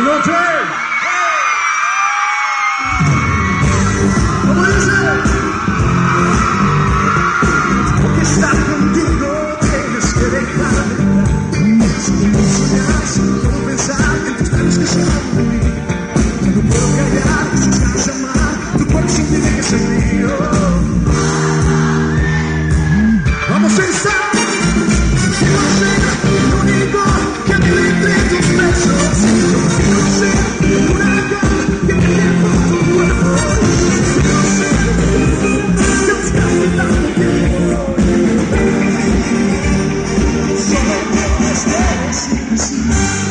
noche. ¿Cómo dice? Porque estar contigo tienes que dejarme. Soñar, todo pensar en tus labios que son de mí. No puedo callar, tus ganas de amar. Tu cuerpo tiene que ser mío. Vamos a estar. Quiero ser el único que vive entre tus besos. Quiero ser el único que vive por tu cuerpo. Quiero ser que buscaste tanto tiempo. Solo puedes decir que sí.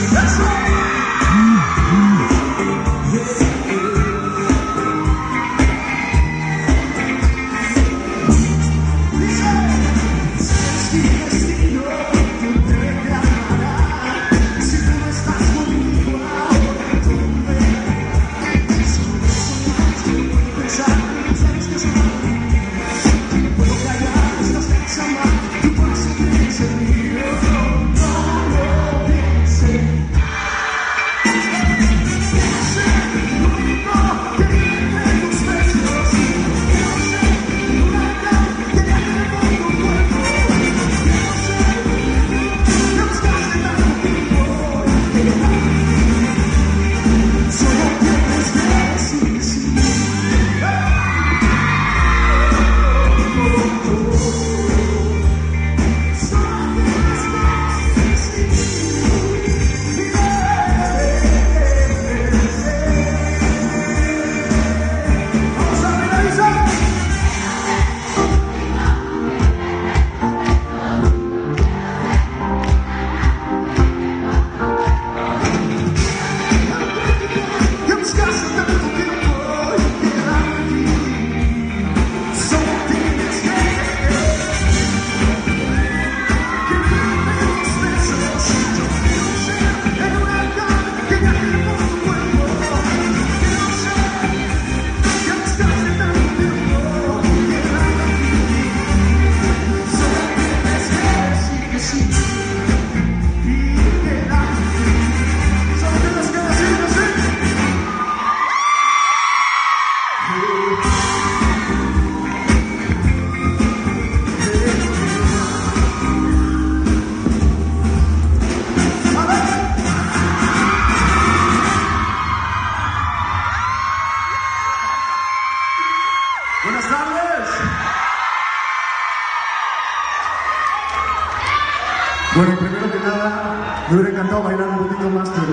Bueno, primero que nada, me hubiera encantado bailar un poquito más, pero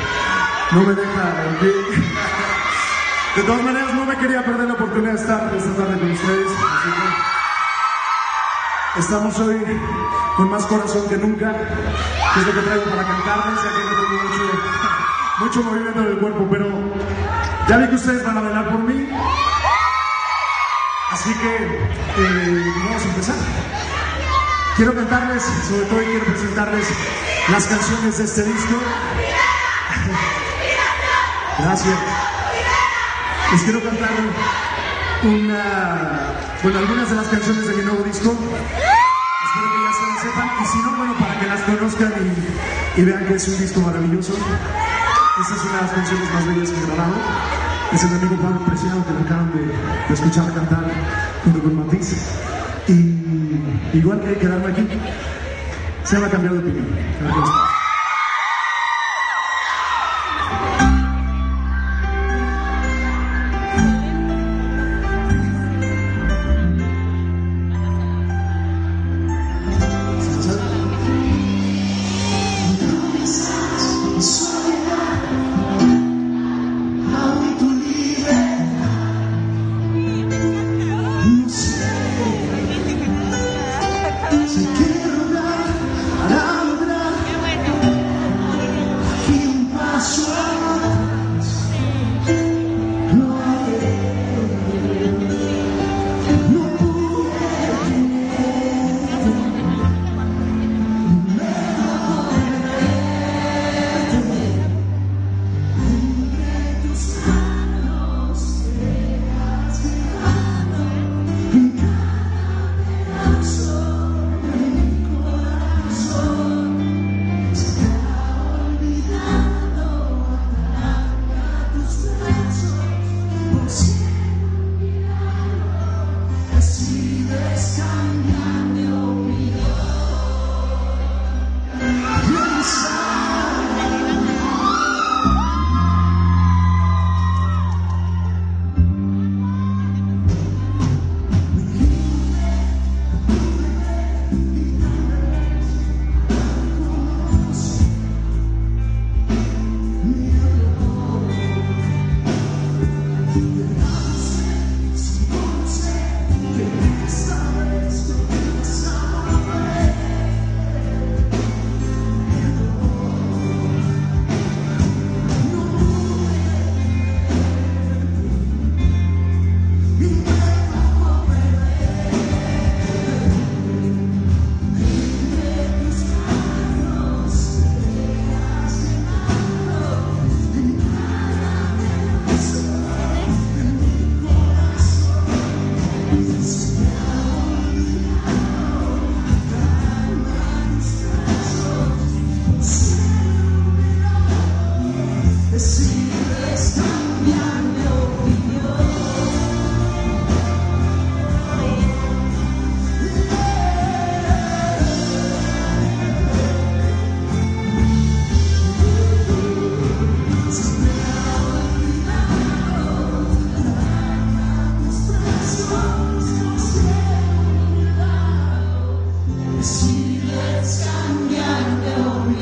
no me deja el beat. De todas maneras, no me quería perder la oportunidad de estar esta tarde con ustedes, así que estamos hoy con más corazón que nunca, que es lo que traigo para cantarles, ya que no tengo mucho movimiento del cuerpo, pero ya vi que ustedes van a bailar por mí, así que vamos a empezar. Quiero cantarles, sobre todo quiero presentarles las canciones de este disco. Gracias. Les quiero cantar algunas de las canciones de mi nuevo disco. Espero que ya se las sepan, y si no, bueno, para que las conozcan y vean que es un disco maravilloso. Esta es una de las canciones más bellas que he grabado. Es el amigo Pablo Preciado, que me acaban de escuchar cantar junto con Matiz. Y igual que quedarme aquí, se me ha cambiado de opinión. Sé que lograr, para lograr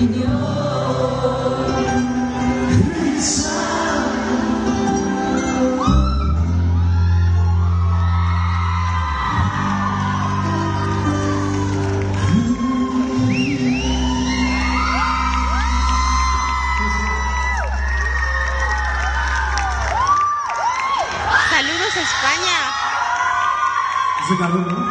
Saludos a España. Ese calor, ¿no?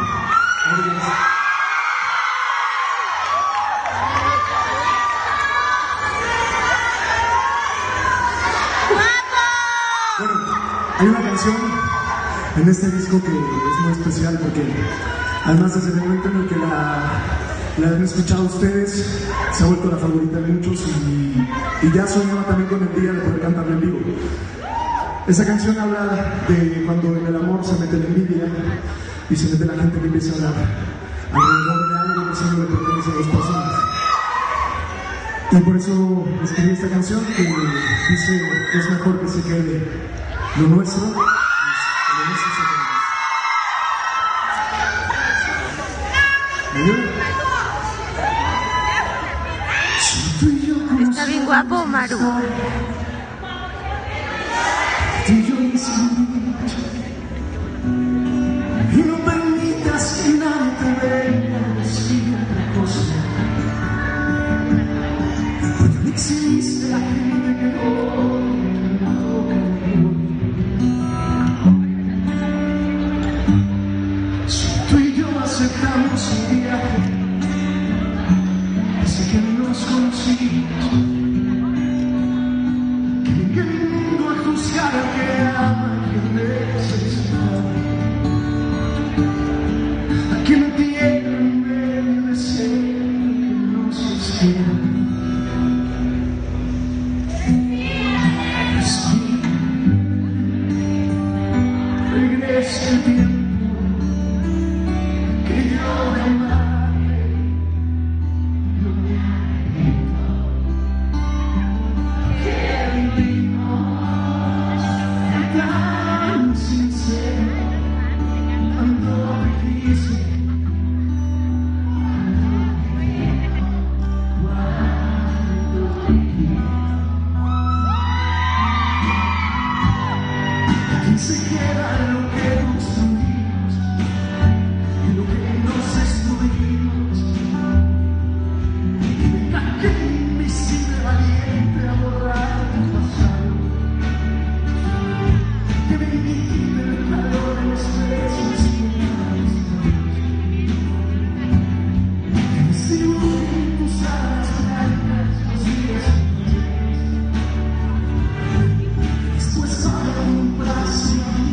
Bueno, hay una canción en este disco que es muy especial porque además desde el momento en el que la han escuchado ustedes se ha vuelto la favorita de muchos y ya soñaba también con el día de poder cantarla en vivo. Esa canción habla de cuando en el amor se mete la envidia y se mete la gente que empieza a hablar alrededor de algo que solo le pertenece a dos personas. Y por eso escribí esta canción que dice que es mejor que se quede lo nuestro, lo nuestro se quede. ¿Me ayuda? Está bien guapo, Maru. Tú y yo y no permitas que nadie te venga a decir otra cosa, porque no existe la gente que hoy me toca. Si tú y yo aceptamos un viaje desde que nos conocimos, que venga el mundo a juzgar al que ama y que necesita, a que no tiene medio de ser que no se espera. Respira, regresa el tiempo que yo de amarte no me arrepiento, que vivimos tan sincero, tanto difícil. Aquí se queda lo que construimos y lo que nos destruimos. Y venga que invisible valiente a borrar el pasado, que me invite el calor de los besos que me que me dibujen tus alas blancas los días después para un brazo.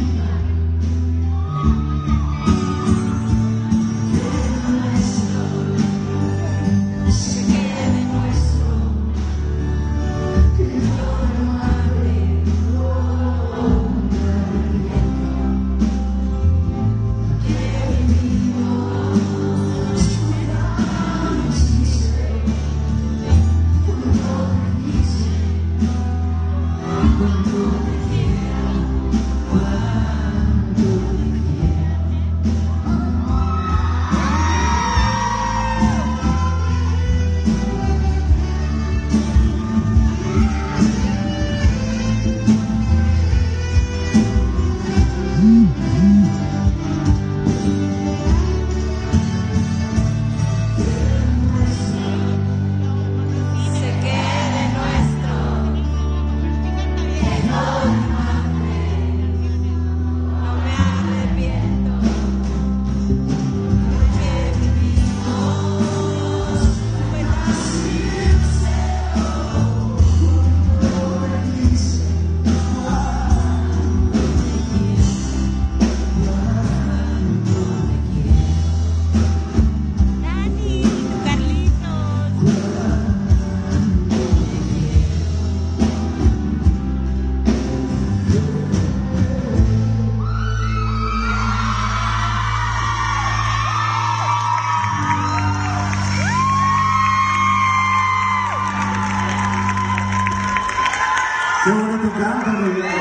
Qué bonito canta, mi vida.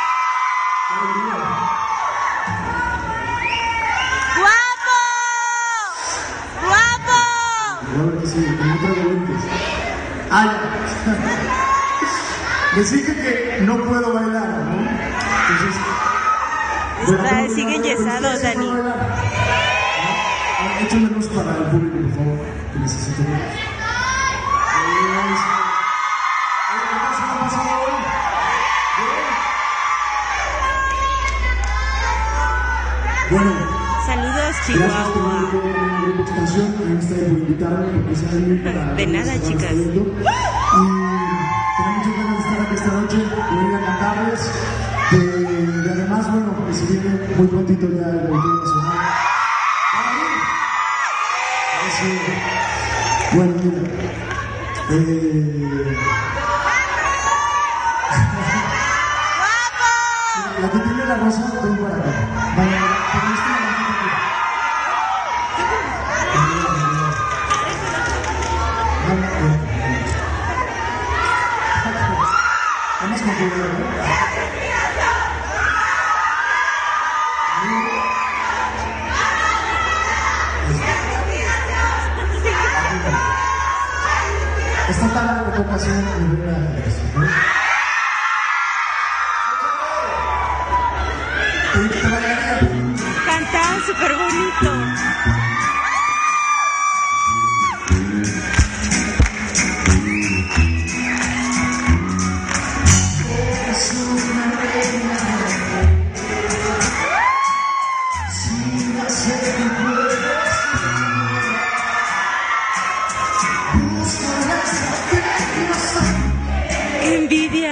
¡Guapo! ¡Guapo! Ahora que sí, no traigo lentes. Ah, ya. Les dije que no puedo bailar, ¿no? Entonces, sigue enyesado, Dani. Échame luz para el público, por favor, que necesito ver. Bueno, saludos, Chihuahua. De nada, chicas. Y tengo muchas ganas de estar aquí esta noche, de venir a cantarles. Y además, bueno, que se viene muy prontito ya el Auditorio Nacional. Bueno, mira. La que tiene la rosa, ven para acá. Vale, poniste la mano aquí. Vamos con cuidado, ¿no? Esta tarde me toca hacer una primera eso, ¿no? Canta súper bonito. ¡Qué envidia!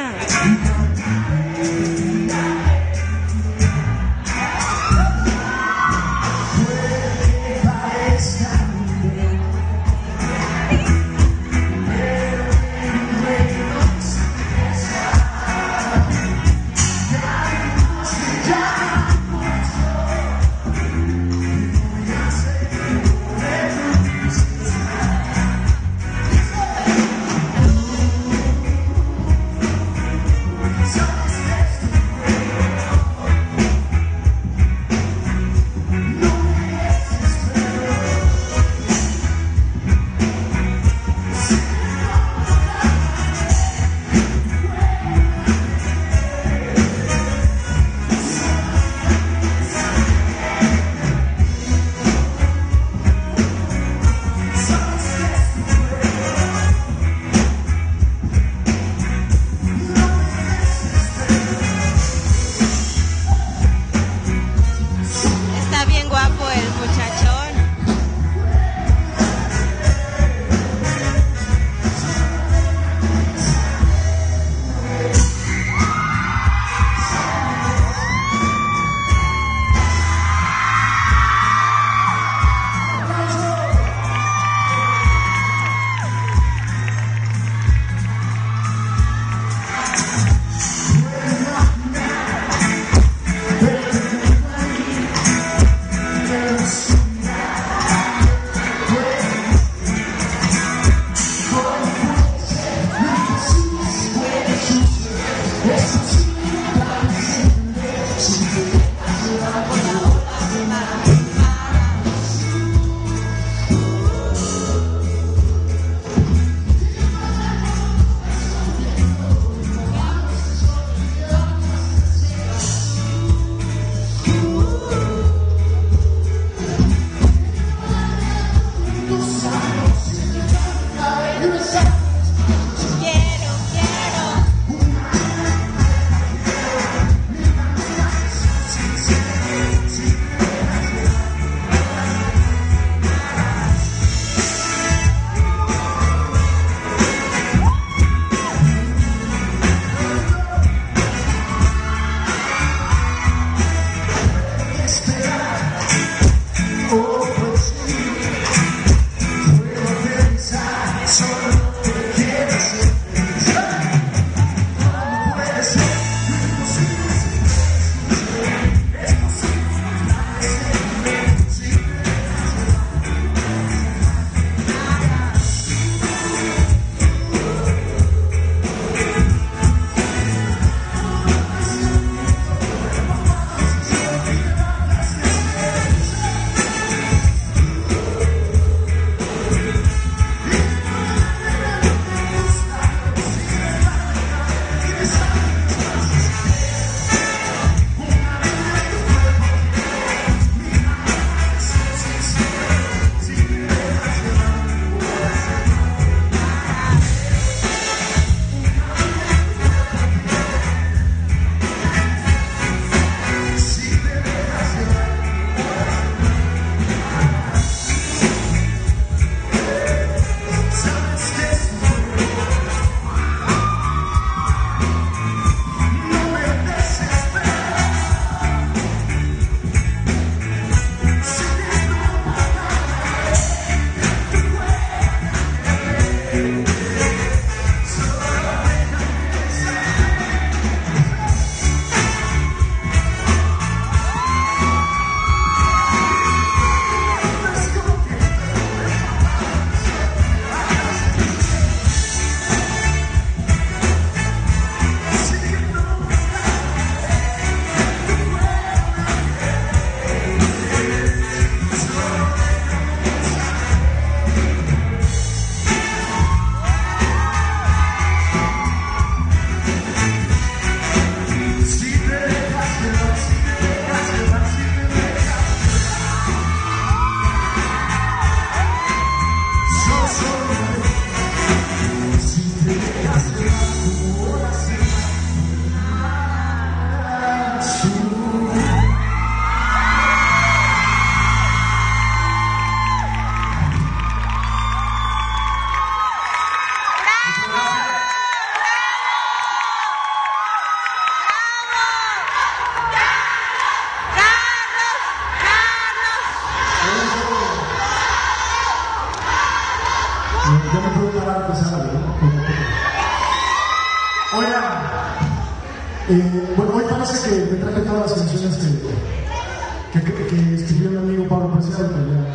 Bueno, hoy parece que me traje todas las canciones que escribió mi amigo Pablo Preciado,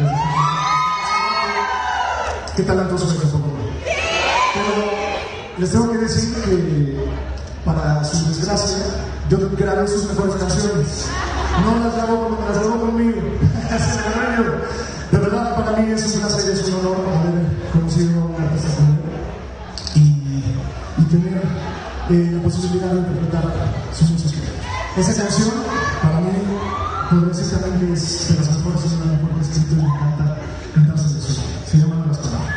qué talentoso me tocó. Pero les tengo que decir que, para su desgracia, yo grabé sus mejores canciones. No las grabó conmigo. De verdad, para mí es un placer, es un honor haber conocido a un artista como él y tener la posibilidad de interpretar sus músicas. Esa canción, para mí, podría decir también que es de las mejores, es una de las mejores que escrito y me encanta cantarse de eso. Se llama Las Palabras.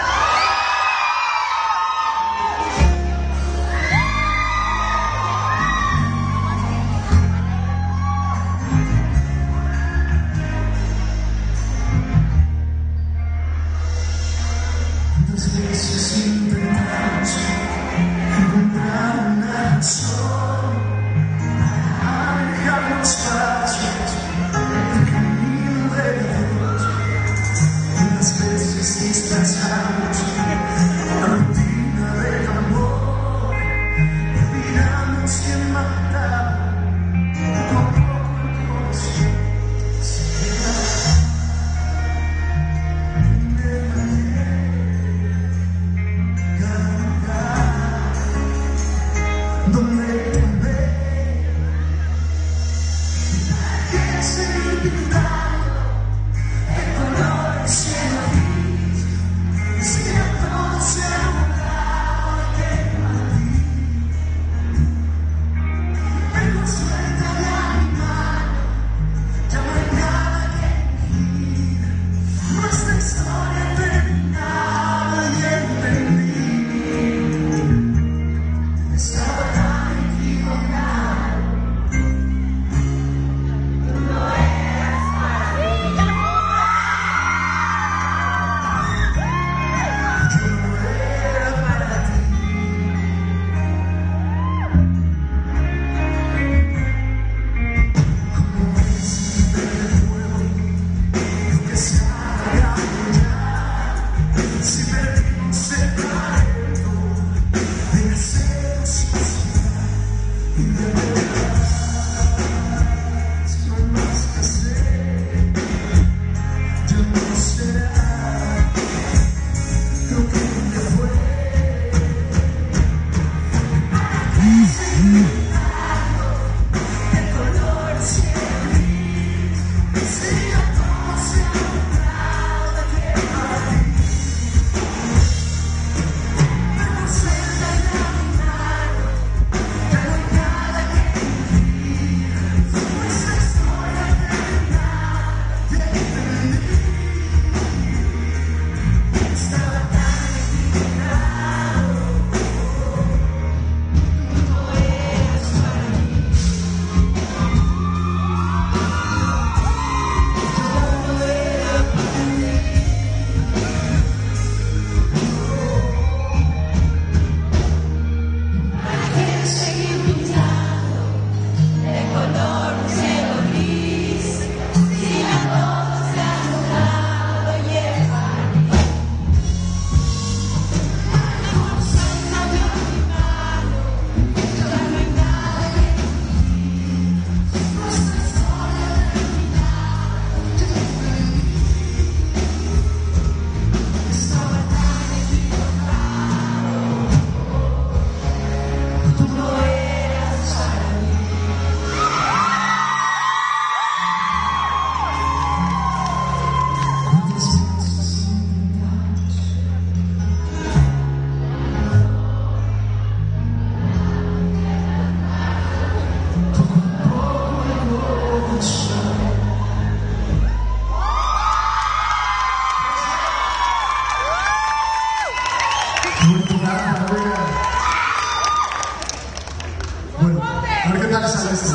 Bueno, a ver qué tal sale esto.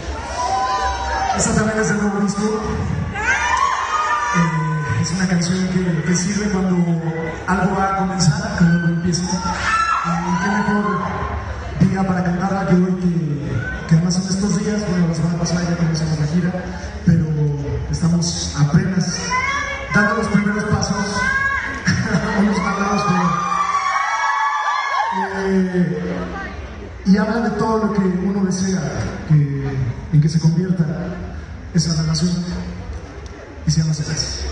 Esta también es del nuevo disco. Es una canción que sirve cuando algo va a comenzar, cuando algo empieza. Qué mejor día para cantarla que hoy, que además en estos días, bueno, la semana pasada ya comenzamos la gira, pero estamos apenas dando los primeros pasos, unos mandados, pero y habla de todo lo que uno desea en que se convierta esa relación, y se llama Celas.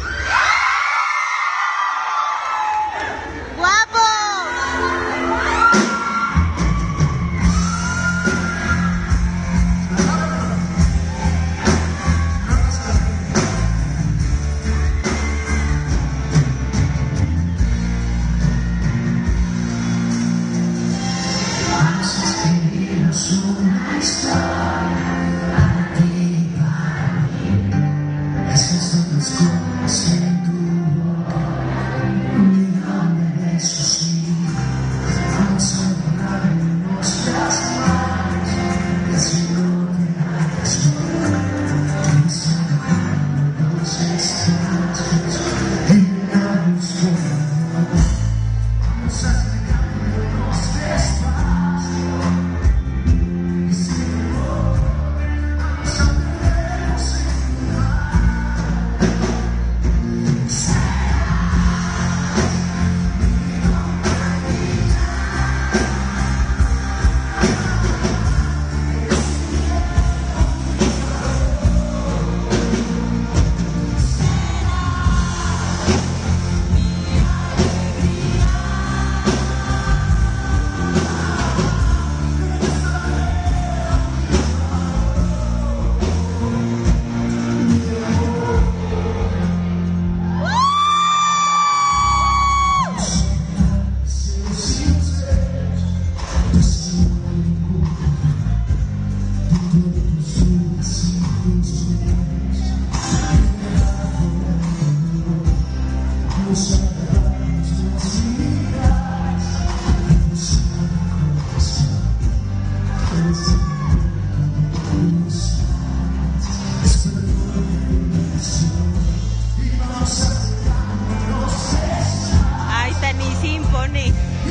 Ay, Tanisín pone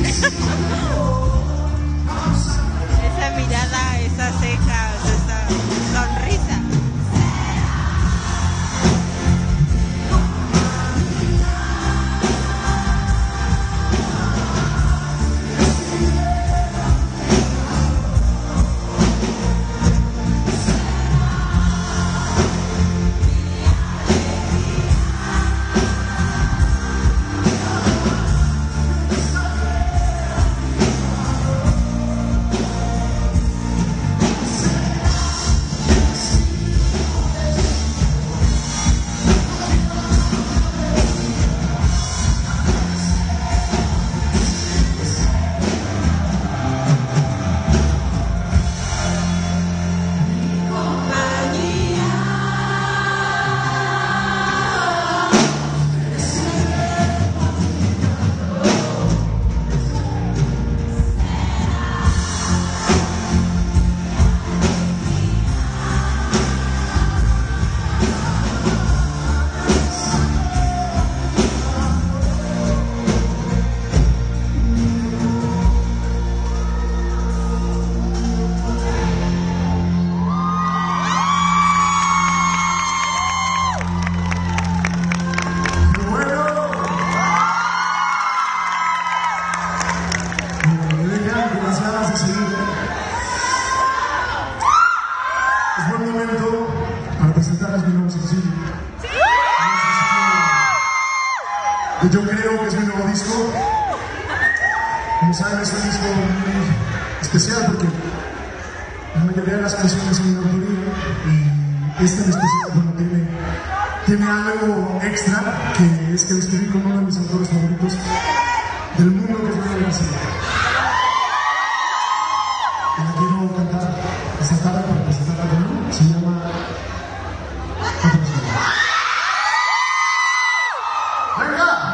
esa mirada, esa ceja, esa sonrisa. Es buen momento para presentarles mi nuevo sencillo. Yo creo que es mi nuevo disco. Como saben, es un disco muy especial porque la mayoría de las canciones son de autoría y este en especial, bueno, tiene algo extra, que es que lo escribí con uno de mis autores favoritos del mundo, que es Manuel García. Y la quiero cantar esta tarde para presentarla con él. Se llama Otra Ciudad. ¡Venga!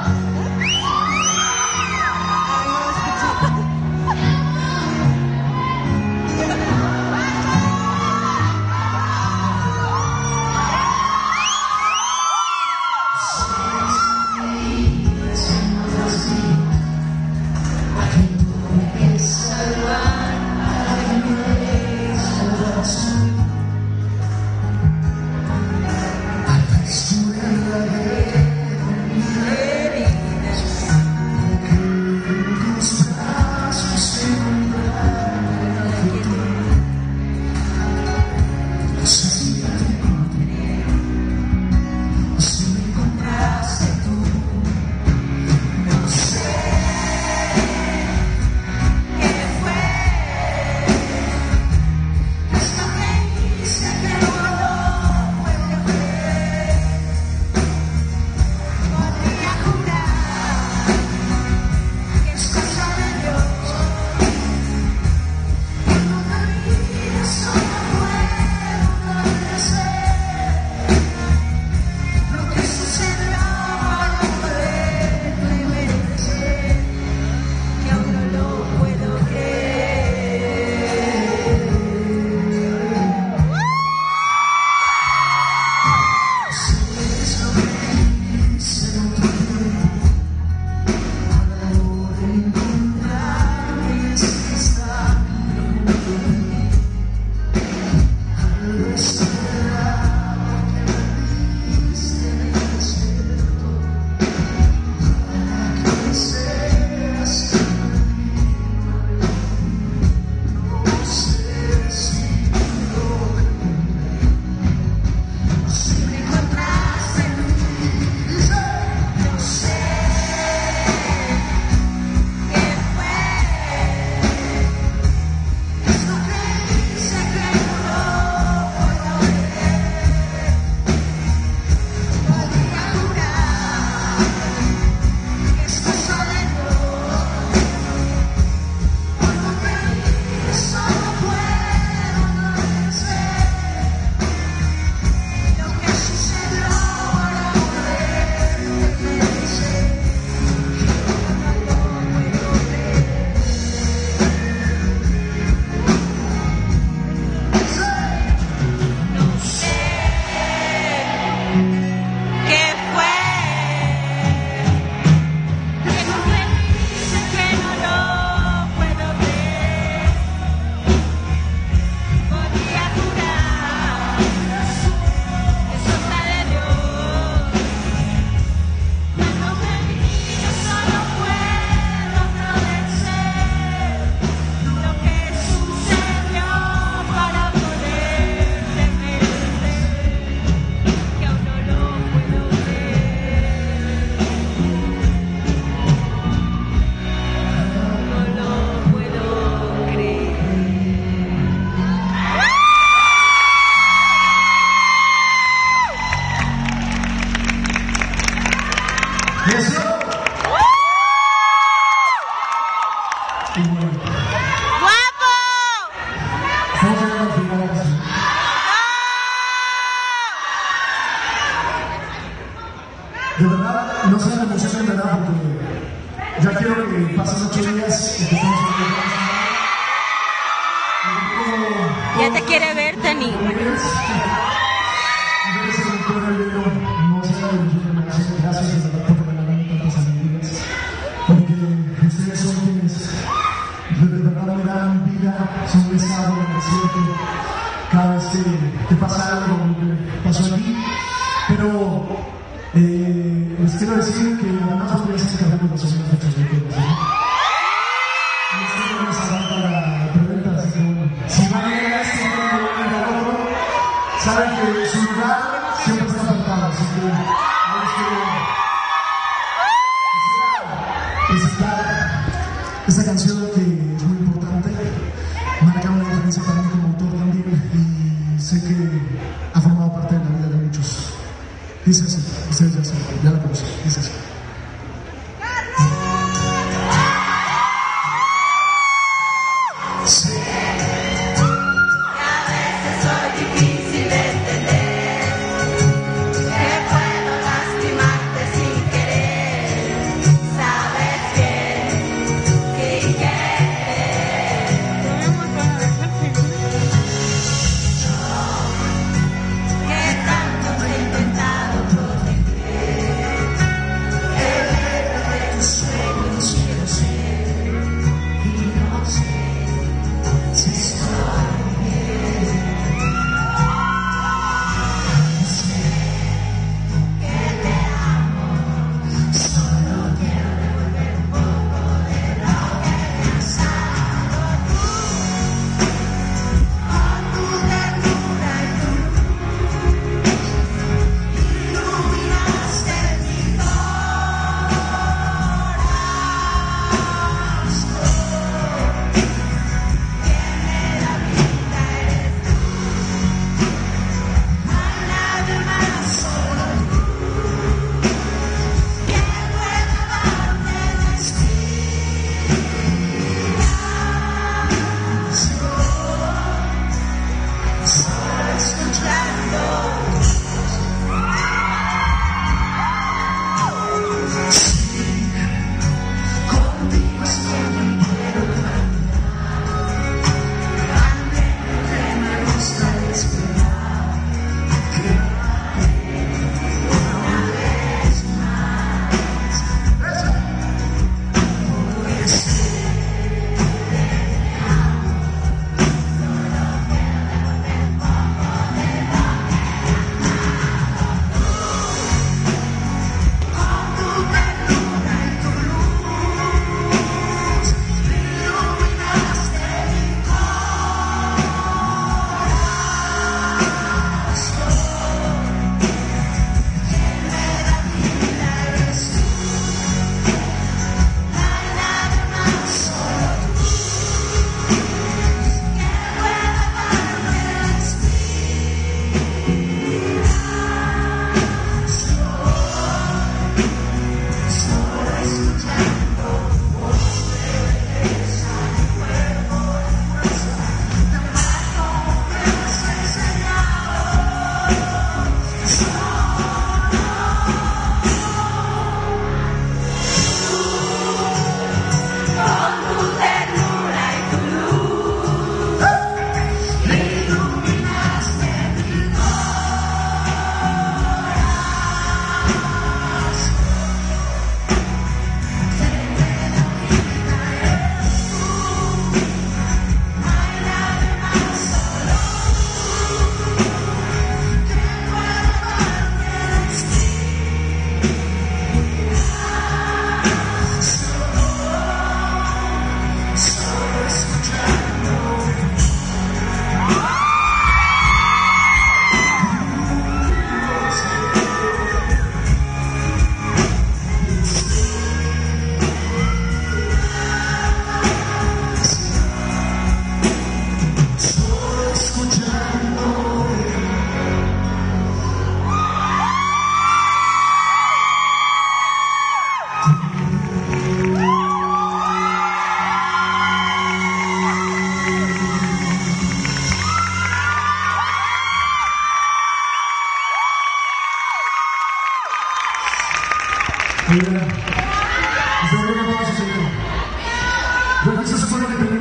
¡Guapo! Estamos llegando al final. De verdad, no se me emocionen, de verdad, porque ya quiero que pasen 8 días y que estemos en Ya te quiere ver, Tani. Gracias de verdad por regalarme tantas alegrías, porque ustedes son quienes de verdad me dan vida, son un estado en el cielo cada vez que pasa algo como que pasó aquí. Pero les quiero decir que además voy a hacer que hablemos de las fechas de todos, ¿no? Y es que no nos aguanta la preventa, así que bueno, si van a llegar a este y van a llegar al otro, saben que su lugar siempre está apartado, así que presentar esta canción que es muy importante, marca una diferencia para mí como autor también y sé que ha formado parte de la vida de muchos. Dice así, ustedes ya saben, ya la conocen, dice así.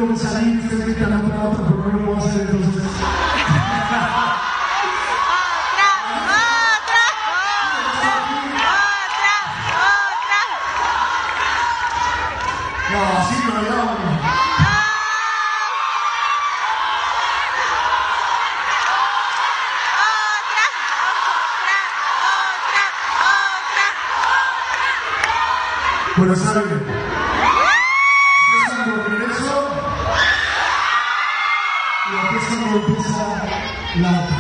luego salir, ustedes gritan la otra, pero no lo puedo hacer entonces. No, así no, no. Bueno, ¿saben? Empieza cuando regreso y aquí es cuando empieza la otra.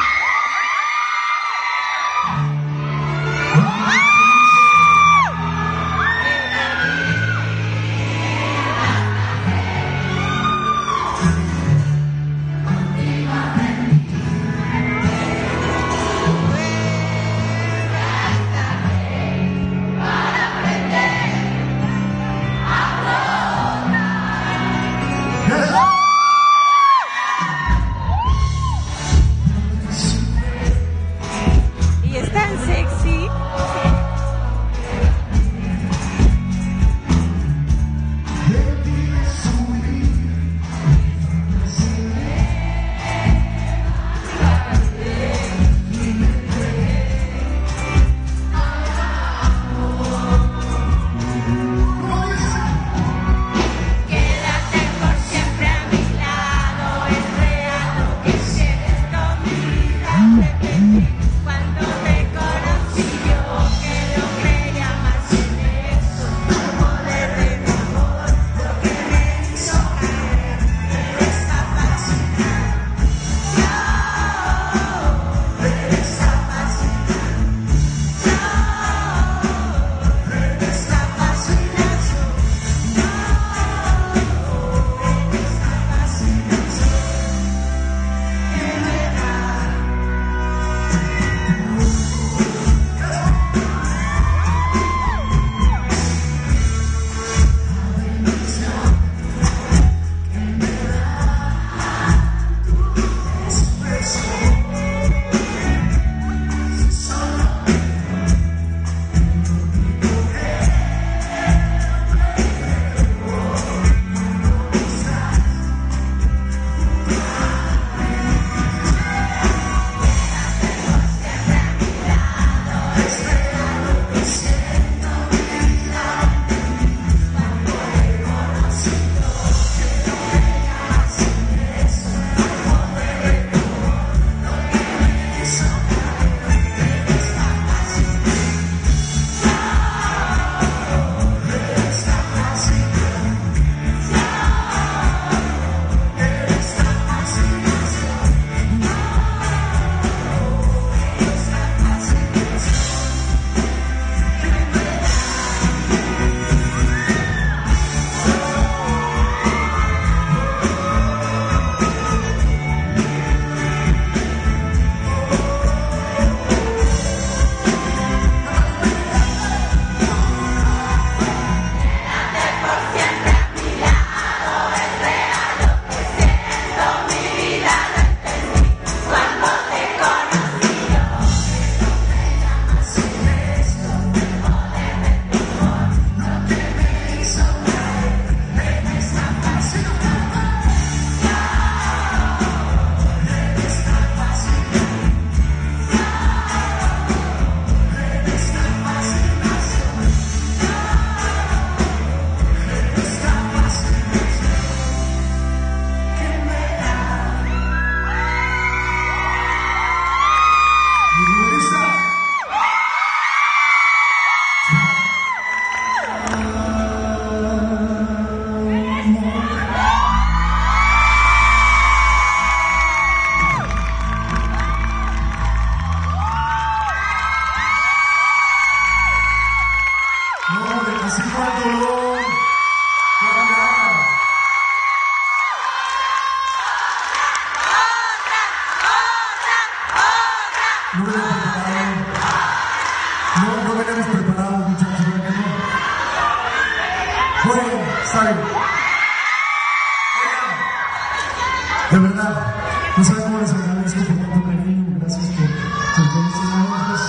De verdad, no saben cómo les agradezco por tanto cariño. Gracias por estos momentos.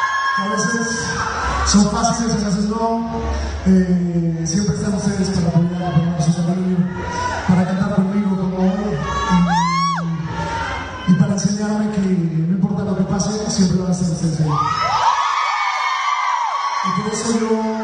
A veces son fáciles, a veces no. Siempre están ustedes para apoyar, para darnos su cariño, para apoyo